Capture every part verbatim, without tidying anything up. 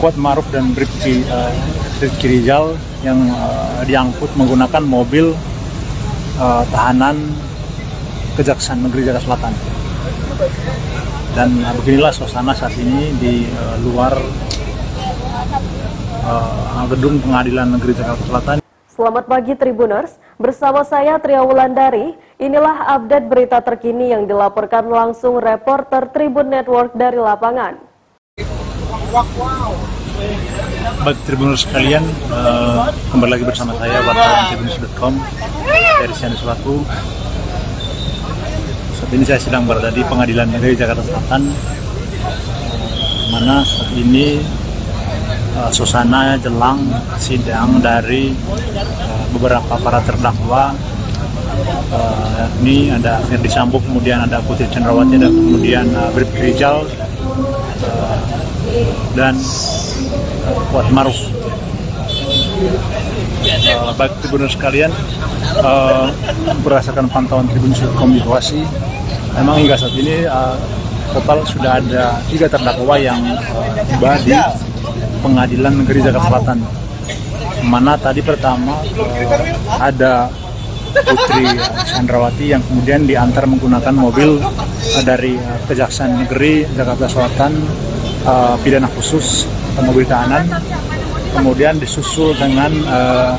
Kuat Ma'ruf dan Rifki, uh, Rifki Rizal yang uh, diangkut menggunakan mobil uh, tahanan Kejaksaan Negeri Jakarta Selatan. Dan uh, beginilah suasana saat ini di uh, luar uh, gedung Pengadilan Negeri Jakarta Selatan. Selamat pagi Tribuners, bersama saya Tria Wulandari. Inilah update berita terkini yang dilaporkan langsung reporter Tribun Network dari lapangan. Baik Tribuners sekalian, uh, kembali lagi bersama saya wartawan tribunnews dot com dari Siani Selaku. Saat ini saya sedang berada di Pengadilan Negeri Jakarta Selatan, mana saat ini uh, suasana jelang sidang dari uh, beberapa para terdakwa. Uh, ini ada Ferdi Sambo, kemudian ada Putri Chandrawati, ada kemudian uh, Rifki Rizal uh, dan uh, Kuat Ma'ruf. Uh, baik Tribuners sekalian, uh, berdasarkan pantauan Tribunnews dot com di lokasi, memang hingga saat ini uh, total sudah ada tiga terdakwa yang uh, tiba di Pengadilan Negeri Jakarta Selatan. Mana tadi pertama uh, ada Putri Chandrawati yang kemudian diantar menggunakan mobil uh, dari uh, Kejaksaan Negeri Jakarta Selatan, uh, pidana khusus atau mobil tahanan, kemudian disusul dengan uh,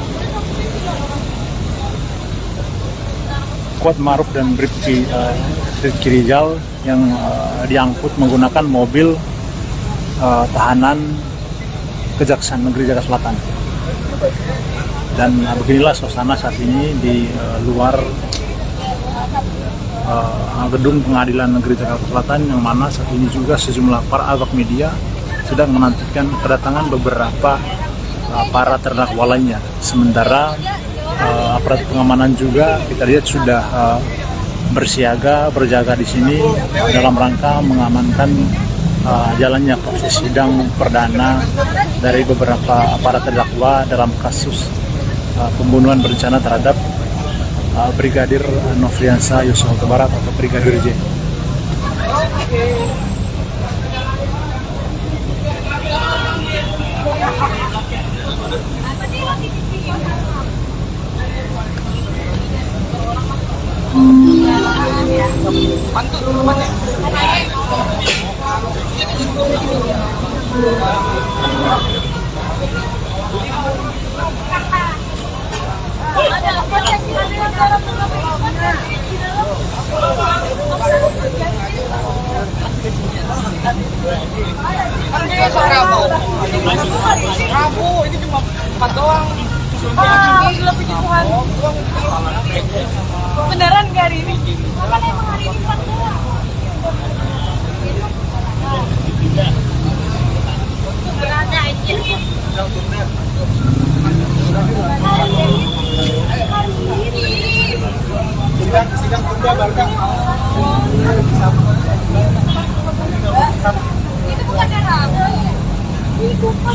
Kuat Ma'ruf dan Rifki, uh, Rifki Rizal yang uh, diangkut menggunakan mobil uh, tahanan Kejaksaan Negeri Jakarta Selatan. Dan uh, beginilah suasana saat ini di uh, luar uh, gedung Pengadilan Negeri Jakarta Selatan, yang mana saat ini juga sejumlah para awak media sedang menantikan kedatangan beberapa uh, para terdakwa lainnya. Sementara uh, aparat pengamanan juga kita lihat sudah uh, bersiaga, berjaga di sini dalam rangka mengamankan uh, jalannya proses sidang perdana dari beberapa para terdakwa dalam kasus Uh, pembunuhan berencana terhadap uh, Brigadir Nofriansah Yosua Huta Barat atau Brigadir J. Rabu ini cuma empat doang. Ah, gila puji Tuhan. Beneran gak hari ini? Kan emang hari ini empat doang. Berada aja. Sidang sidang tunda Barca. Itu bukan Rabu. Itu pas.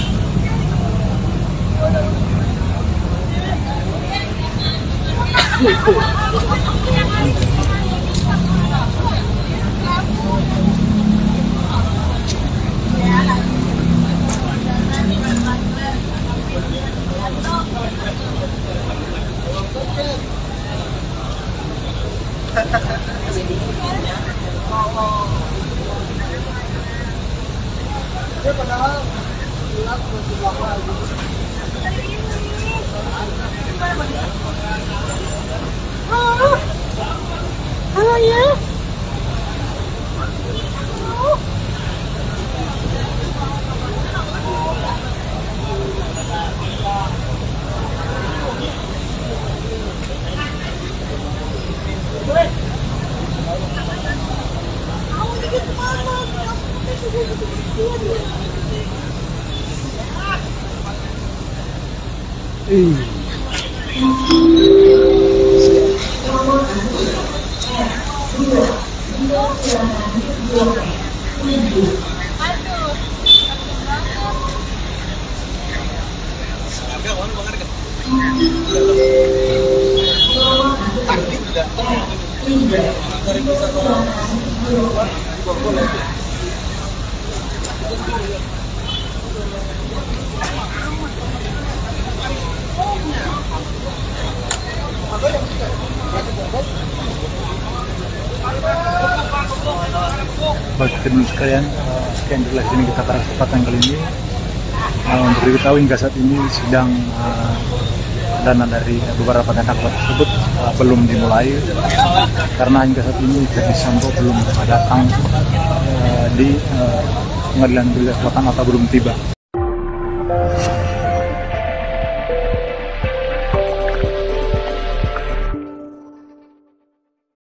Dia padahal lihat berjumlah lagi. Halo, halo ya. Baik teman sekalian, uh, sekian jelas ini kita pada kesempatan kali ini uh, untuk diketahui hingga saat ini sidang uh, dana dari beberapa terdakwa tersebut uh, belum dimulai karena hingga saat ini Verdi Sambo belum datang uh, di uh, Pengadilan Negeri Jakarta Selatan atau belum tiba.